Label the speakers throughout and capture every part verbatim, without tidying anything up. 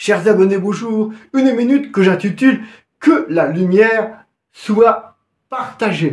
Speaker 1: Chers abonnés, bonjour. Une minute que j'intitule « Que la lumière soit partagée ».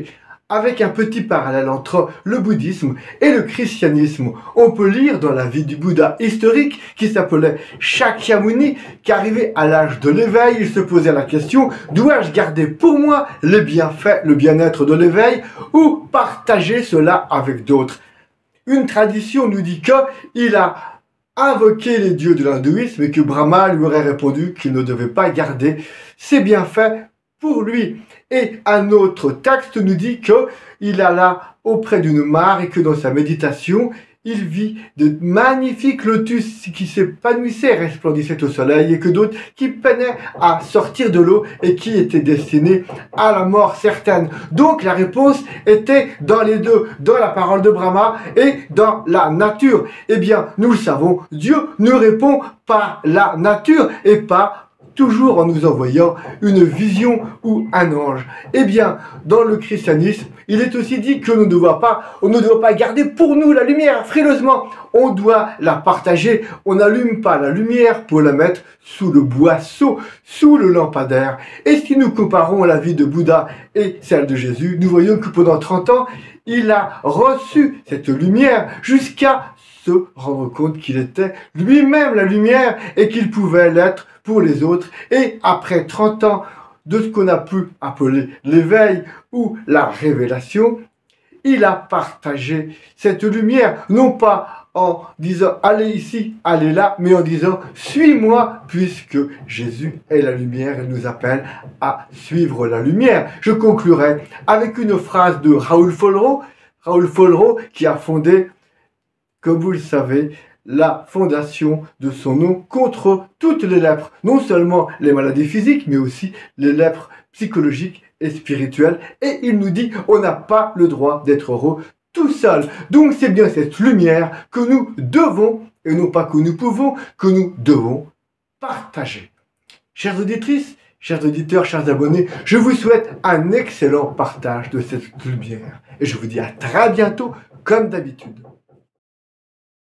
Speaker 1: Avec un petit parallèle entre le bouddhisme et le christianisme. On peut lire dans la vie du Bouddha historique, qui s'appelait Shakyamuni, qu'arrivé à l'âge de l'éveil, il se posait la question « Dois-je garder pour moi les bienfaits, le bien-être de l'éveil, ou partager cela avec d'autres ?» Une tradition nous dit qu'il a invoqué les dieux de l'hindouisme et que Brahma lui aurait répondu qu'il ne devait pas garder ses bienfaits pour lui. Et un autre texte nous dit qu'il alla auprès d'une mare et que dans sa méditation, il vit de magnifiques lotus qui s'épanouissaient, resplendissaient au soleil, et que d'autres qui peinaient à sortir de l'eau et qui étaient destinés à la mort certaine. Donc la réponse était dans les deux, dans la parole de Brahma et dans la nature. Eh bien, nous le savons, Dieu nous répond par la nature et pas toujours en nous envoyant une vision ou un ange. Eh bien, dans le christianisme, il est aussi dit que nous ne devons pas, on ne doit pas garder pour nous la lumière frileusement. On doit la partager. On n'allume pas la lumière pour la mettre sous le boisseau, sous le lampadaire. Et si nous comparons la vie de Bouddha et celle de Jésus, nous voyons que pendant trente ans, il a reçu cette lumière jusqu'à se rendre compte qu'il était lui-même la lumière et qu'il pouvait l'être pour les autres. Et après trente ans de ce qu'on a pu appeler l'éveil ou la révélation, il a partagé cette lumière, non pas en disant « allez ici, allez là », mais en disant « suis-moi » puisque Jésus est la lumière et nous appelle à suivre la lumière. Je conclurai avec une phrase de Raoul Follereau, Raoul Follereau qui a fondé, comme vous le savez, la fondation de son nom contre toutes les lèpres. Non seulement les maladies physiques, mais aussi les lèpres psychologiques et spirituelles. Et il nous dit, on n'a pas le droit d'être heureux tout seul. Donc c'est bien cette lumière que nous devons, et non pas que nous pouvons, que nous devons partager. Chères auditrices, chers auditeurs, chers abonnés, je vous souhaite un excellent partage de cette lumière. Et je vous dis à très bientôt, comme d'habitude.